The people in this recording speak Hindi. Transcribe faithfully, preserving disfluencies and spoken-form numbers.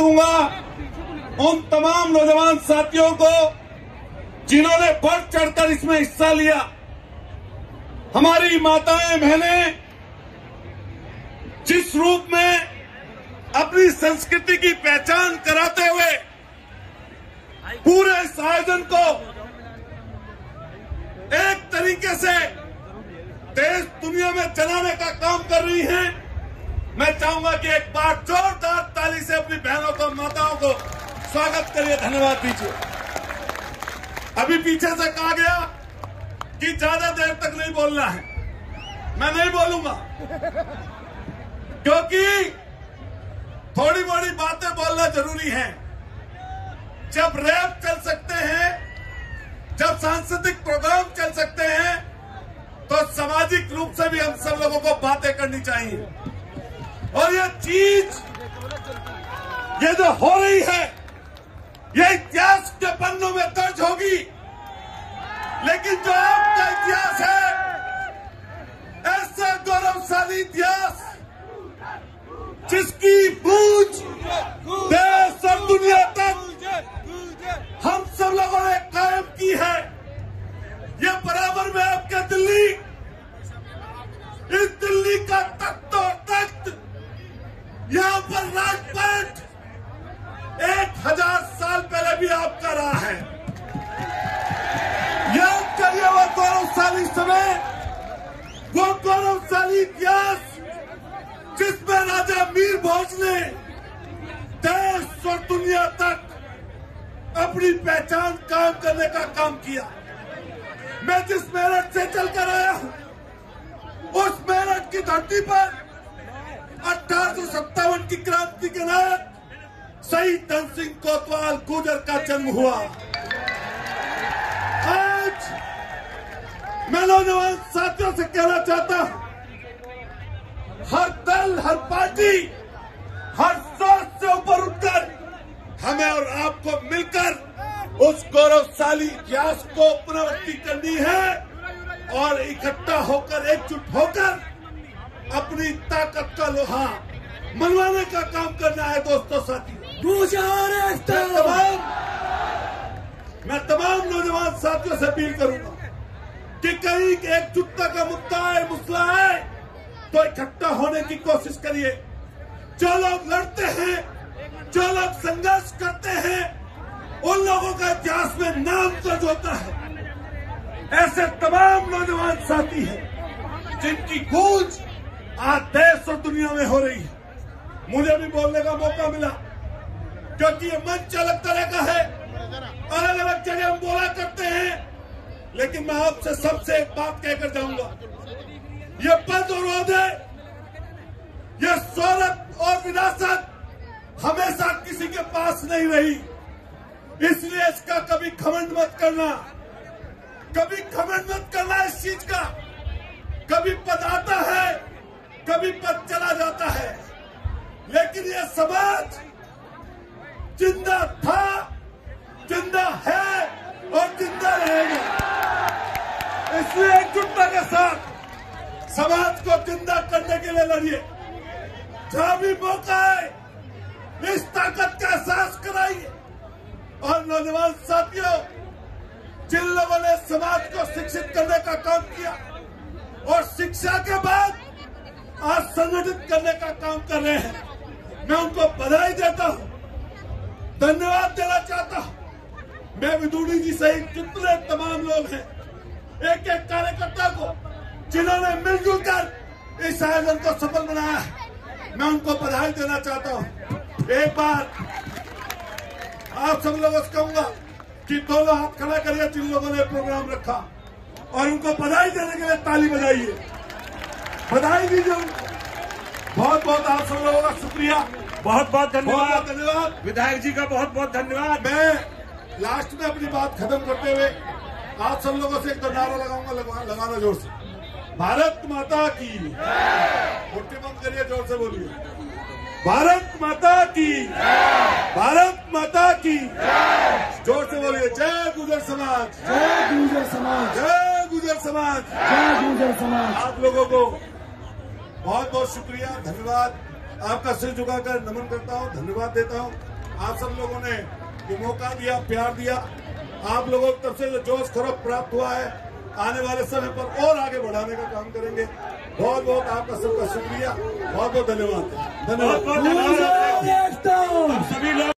दूंगा उन तमाम नौजवान साथियों को जिन्होंने बढ़ चढ़कर इसमें हिस्सा लिया। हमारी माताएं बहनें जिस रूप में अपनी संस्कृति की पहचान कराते हुए पूरे इस आयोजन को एक तरीके से देश दुनिया में चलाने का काम कर रही हैं, मैं चाहूंगा कि एक बार जोरदार ताली से अपनी बहनों को, माताओं को स्वागत करिए, धन्यवाद दीजिए। अभी पीछे से कहा गया कि ज्यादा देर तक नहीं बोलना है, मैं नहीं बोलूंगा क्योंकि थोड़ी मोड़ी बातें बोलना जरूरी है। जब रैप चल सकते हैं, जब सांस्कृतिक प्रोग्राम चल सकते हैं, तो सामाजिक रूप से भी हम सब लोगों को बातें करनी चाहिए। और ये चीज, ये जो हो रही है, ये इतिहास के पन्नों में दर्ज होगी, लेकिन जो आपका इतिहास है, ऐसा गौरवशाली इतिहास जिसकी गूंज देश और दुनिया तक हम सब लोगों ने कायम की है। ये बराबर में आपके दिल्ली, इस दिल्ली का तख्त और तख्त, यहाँ पर राजपाट एक हजार साल पहले भी आपका रहा है। याद करिए वो गौरवशाली समय, वो गौरवशाली इतिहास जिसमें राजा मीर भोज ने देश और दुनिया तक अपनी पहचान कायम करने का काम किया। मैं जिस मेरठ से चलकर आया हूं, उस मेरठ की धरती पर अठारह सौ सत्तावन की क्रांति के नायक शहीद धन सिंह कोतवाल गुर्जर का जन्म हुआ। आज मैं नौजवान साथियों से कहना चाहता हूं, हर दल, हर पार्टी, हर सोच से ऊपर उठकर हमें और आपको मिलकर उस गौरवशाली इतिहास को पुनरावृत्ति करनी है और इकट्ठा होकर, एकजुट होकर अपनी ताकत का लोहा मनवाने का काम करना है। दोस्तों, साथियों, तमाम मैं तमाम नौजवान साथियों से अपील करूंगा कि कहीं एकजुटता का मुद्दा है, मसला है, तो इकट्ठा होने की कोशिश करिए। जो लोग लड़ते हैं, जो लोग संघर्ष करते हैं, उन लोगों का इतिहास में नाम दर्ज होता है। ऐसे तमाम नौजवान साथी हैं जिनकी गूंज आज देश और दुनिया में हो रही है। मुझे भी बोलने का मौका मिला क्योंकि ये मंच अलग तरह का है, अलग अलग जगह हम बोला करते हैं, लेकिन मैं आपसे सबसे एक बात कहकर जाऊंगा, ये पद और ओहदे, ये शोहरत और विरासत हमेशा किसी के पास नहीं रही, इसलिए इसका कभी घमंड मत करना, कभी घमंड मत करना इस चीज का। कभी पद आता है, कभी पद चला जाता है, लेकिन ये समाज जिंदा था, जिंदा है और जिंदा रहेगा। इसलिए एकजुटता के साथ समाज को जिंदा करने के लिए लड़िए। जहां भी मौका है, इस ताकत का एहसास कराइए। और नौजवान साथियों, जिन लोगों ने समाज को शिक्षित करने का काम किया और शिक्षा के बाद आज संगठित करने का काम कर रहे हैं, मैं उनको बधाई देता हूं, धन्यवाद देना चाहता हूं। मैं विदुड़ी जी सहित जितने तमाम लोग हैं, एक एक कार्यकर्ता को जिन्होंने मिलजुल कर इस आयोजन को सफल बनाया है, मैं उनको बधाई देना चाहता हूं। एक बार आप सब लोगों से कहूंगा कि दोनों हाथ खड़ा करिए जिन लोगों ने प्रोग्राम रखा, और उनको बधाई देने के लिए ताली बजाइए, बधाई दीजिए उनको। बहुत बहुत आप सब लोगों का शुक्रिया, बहुत बहुत धन्यवाद। बहुत धन्यवाद विधायक जी का बहुत बहुत धन्यवाद। मैं लास्ट में अपनी बात खत्म करते हुए आप सब लोगों से एक तो नारा लगाऊंगा, लगा, लगाना जोर से, भारत माता की, मुट्ठी बंद करिए, जोर से बोलिए, भारत माता की, भारत माता की, जोर से बोलिए, जय गुर्जर समाज, जय गुर्जर समाज, जय गुर्जर समाज, जय गुर्जर समाज। आप लोगों को बहुत बहुत शुक्रिया, धन्यवाद। आपका सिर झुकाकर नमन करता हूँ, धन्यवाद देता हूँ। आप सब लोगों ने जो मौका दिया, प्यार दिया, आप लोगों की तरफ से जो जोश खरोश प्राप्त हुआ है, आने वाले समय पर और आगे बढ़ाने का काम करेंगे। बहुत बहुत आपका सबका शुक्रिया, बहुत बहुत धन्यवाद बहुत बहुत धन्यवाद। धन्यवाद। एकता। सभी लोग